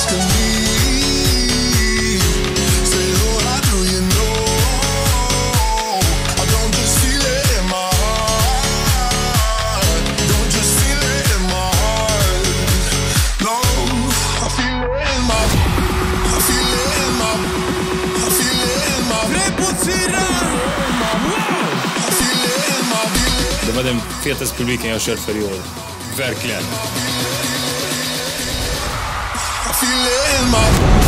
asking me. Say, Lord, how do you know? I don't just feel it in my heart. Don't just feel it in my heart. No, I feel it in my, I feel it in my, I feel it in my. Det var den fetaste publiken jag har kört för i år. Verkligen. I feel it in my